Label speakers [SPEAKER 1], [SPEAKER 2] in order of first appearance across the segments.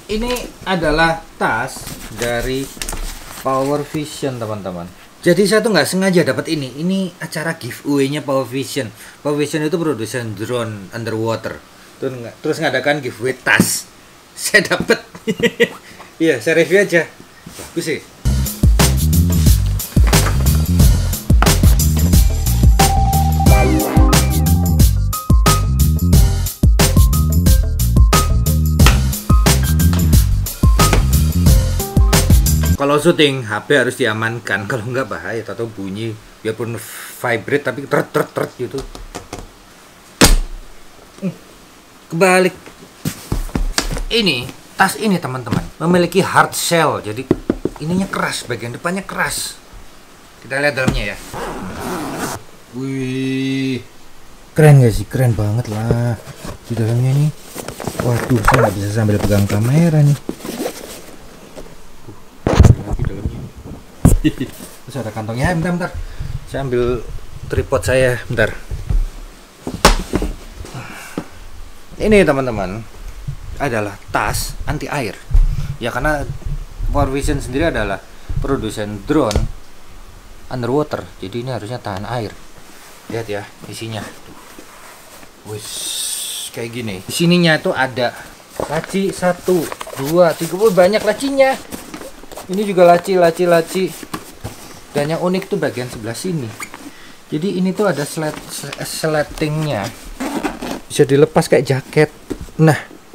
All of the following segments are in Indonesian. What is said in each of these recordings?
[SPEAKER 1] Ini adalah tas dari Power Vision, teman-teman. Jadi saya tuh nggak sengaja dapat ini. Ini acara giveaway-nya Power Vision. Power Vision itu produsen drone underwater. Terus ngadakan giveaway tas. Saya dapat. Iya, saya review aja. Bagus sih. Kalau syuting HP harus diamankan, kalau nggak bahaya atau bunyi, biarpun vibrate tapi tret gitu. Kebalik. Ini tas ini, teman-teman, memiliki hard shell, jadi ininya keras, bagian depannya keras. Kita lihat dalamnya ya. Wih, keren gak sih? Keren banget lah di dalamnya nih. Waduh, saya nggak bisa sambil pegang kamera nih. Terus ada kantongnya. Bentar. Saya ambil tripod saya, bentar. Ini, teman-teman, adalah tas anti air. Ya, karena Power Vision sendiri adalah produsen drone underwater. Jadi ini harusnya tahan air. Lihat ya isinya. Wih, kayak gini. Di sininya itu ada laci 1, 2, 3. Banyak lacinya. Ini juga laci. Dan yang unik tuh bagian sebelah sini. Jadi ini tuh ada sletingnya. Bisa dilepas kayak jaket. Nah,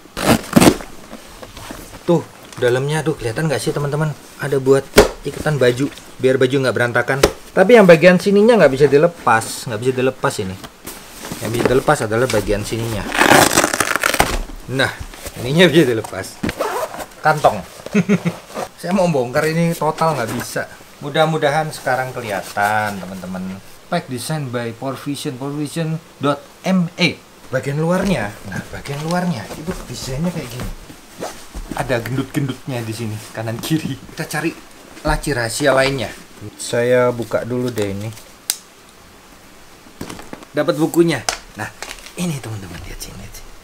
[SPEAKER 1] tuh dalamnya tuh kelihatan nggak sih, teman-teman? Ada buat ikatan baju, biar baju nggak berantakan. Tapi yang bagian sininya nggak bisa dilepas. Ini. Yang bisa dilepas adalah bagian sininya. Nah, ininya bisa dilepas. Kantong. Saya mau bongkar ini total nggak bisa. Mudah-mudahan sekarang kelihatan, teman-teman. Pack design by Power Vision.me. Bagian luarnya, bagian luarnya itu desainnya kayak gini. Ada gendut-gendutnya di sini, kanan kiri. Kita cari laci rahasia lainnya. Saya buka dulu deh ini. Dapat bukunya. Nah, ini teman-teman, lihat sini.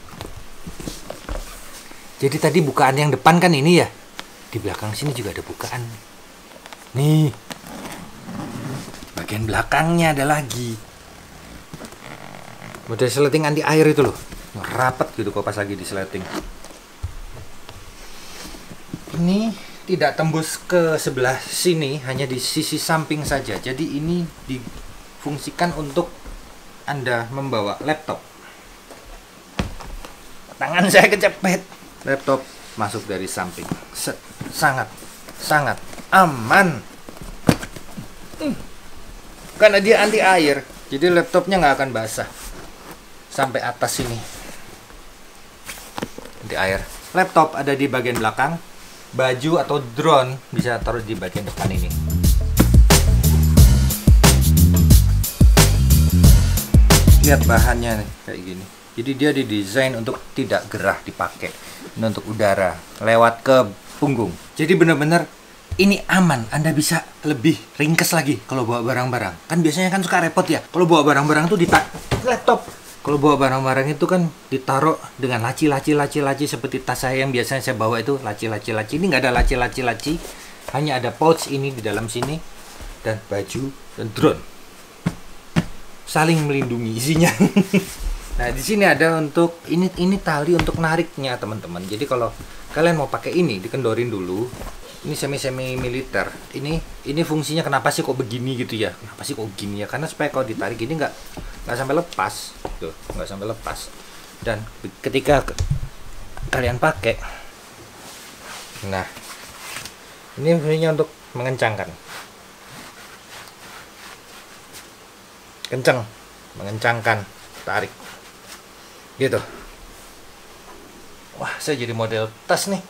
[SPEAKER 1] Jadi tadi bukaan yang depan kan ini ya. Di belakang sini juga ada bukaan. Nih, bagian belakangnya ada lagi. Model sleting anti air itu loh, rapat gitu kok pas lagi di sleting. Ini tidak tembus ke sebelah sini, hanya di sisi samping saja. Jadi ini difungsikan untuk Anda membawa laptop. Tangan saya kecepet, laptop masuk dari samping. Sangat aman. Karena dia anti air, jadi laptopnya nggak akan basah sampai atas sini. Anti air. Laptop ada di bagian belakang. Baju atau drone bisa taruh di bagian depan ini. Lihat bahannya nih, kayak gini. Jadi dia didesain untuk tidak gerah dipakai. Ini untuk udara lewat ke punggung. Jadi benar-benar ini aman. Anda bisa lebih ringkes lagi kalau bawa barang-barang. Kan biasanya kan suka repot ya. Kalau bawa barang-barang tuh laptop. Kalau bawa barang-barang itu kan ditaruh dengan laci seperti tas saya yang biasanya saya bawa itu laci. Ini nggak ada laci. Hanya ada pouch ini di dalam sini dan baju dan drone. Saling melindungi isinya. Nah, di sini ada untuk ini tali untuk nariknya, teman-teman. Jadi kalau kalian mau pakai ini, dikendorin dulu. Ini semi militer. Ini fungsinya kenapa sih kok begini gitu ya? Kenapa sih kok begini ya? Karena supaya kalau ditarik ini nggak sampai lepas. Tuh, nggak sampai lepas. Dan ketika kalian pakai, nah, ini fungsinya untuk mengencangkan. Mengencangkan, tarik. Gitu. Wah, saya jadi model tas nih.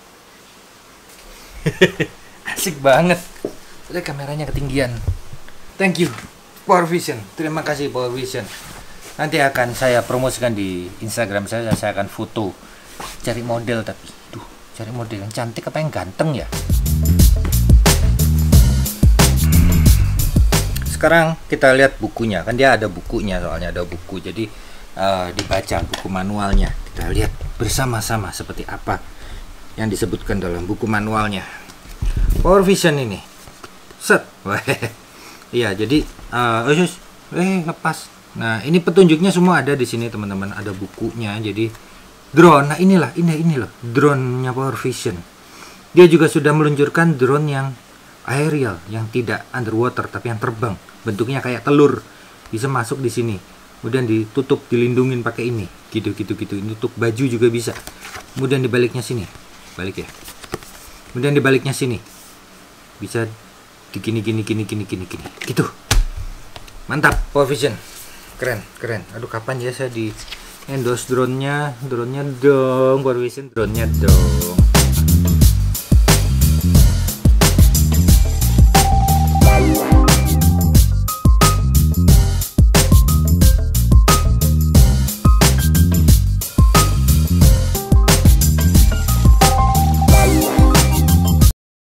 [SPEAKER 1] Asik banget. Lihat kameranya ketinggian. Thank you Power Vision. Terima kasih Power Vision. Nanti akan saya promosikan di Instagram saya akan foto. Cari model tapi cari model yang cantik apa yang ganteng ya. Sekarang kita lihat bukunya. Kan dia ada bukunya, soalnya ada buku. Jadi dibaca buku manualnya. Kita lihat bersama-sama seperti apa yang disebutkan dalam buku manualnya. Power Vision ini. Set. Iya, jadi lepas. Nah, ini petunjuknya semua ada di sini, teman-teman. Ada bukunya. Jadi drone. Nah, inilah ini loh drone-nya Power Vision. Dia juga sudah meluncurkan drone yang aerial, yang tidak underwater tapi yang terbang. Bentuknya kayak telur. Bisa masuk di sini. Kemudian ditutup, dilindungin pakai ini. Gitu. Ini tutup baju juga bisa. Kemudian dibaliknya sini. Balik ya. Kemudian dibaliknya sini. Bisa gini. Gitu. Mantap, Power Vision. Keren. Aduh, kapan ya saya di endorse drone-nya dong, Power Vision drone-nya dong.